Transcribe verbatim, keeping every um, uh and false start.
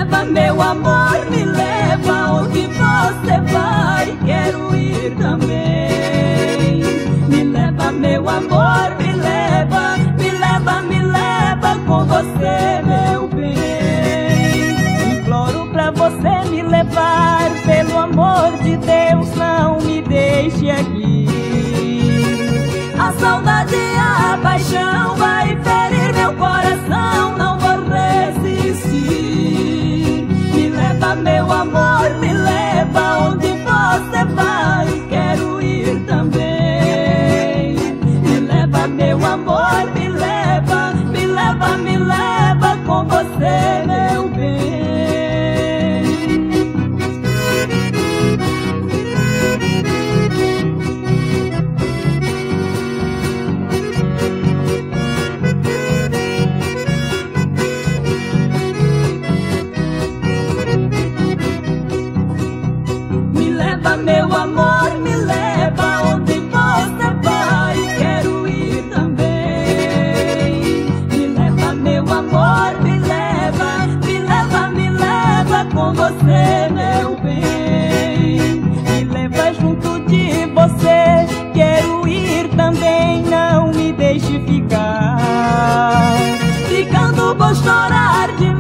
leva, meu amor, me leva onde você vai, quero ir também. Me leva, meu amor, me leva, me leva, me leva com você, meu bem. Imploro pra você me levar, pelo amor de Deus, não me deixe aqui. A saudade e a paixão vai ferir meu coração, não vou resistir. Me leva, meu amor, me leva onde você vai, quero ir também. Me leva, meu amor, me leva, me leva, me leva com você, meu bem. Meu amor, me leva onde você vai, quero ir também. Me leva, meu amor, me leva, me leva, me leva com você, meu bem. Me leva junto de você, quero ir também, não me deixe ficar. Ficando vou chorar de